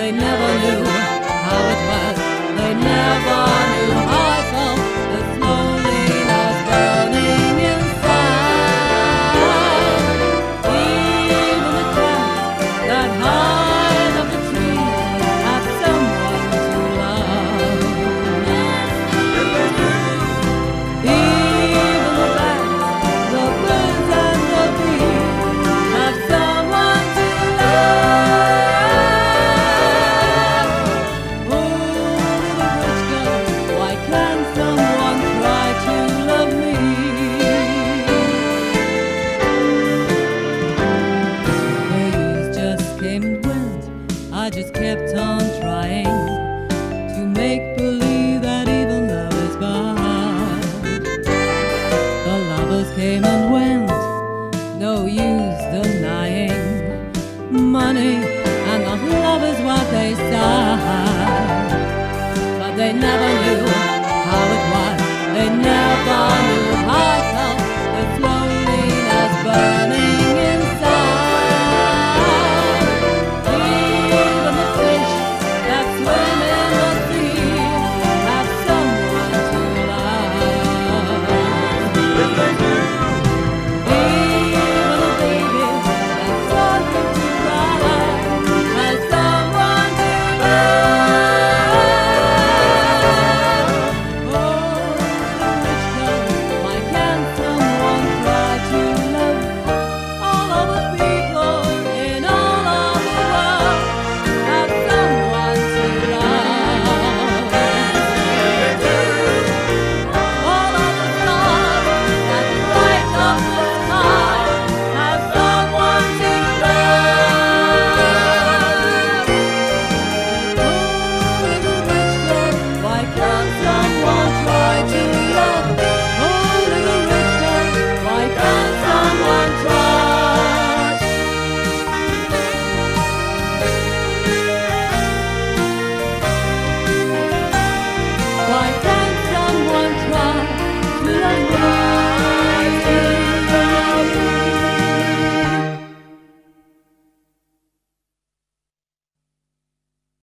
they never knew how it was. They never knew how I felt, the loneliness burning inside. Even the clouds that hide up the trees have someone to love. Even the bats, the birds and the bees have someone to love. Oh, little rich girl, why can't someone try to love me? The years just came and went, I just kept on trying to make believe that even love is bad. The lovers came and went, no use denying. Money and the love is what they said, but they never knew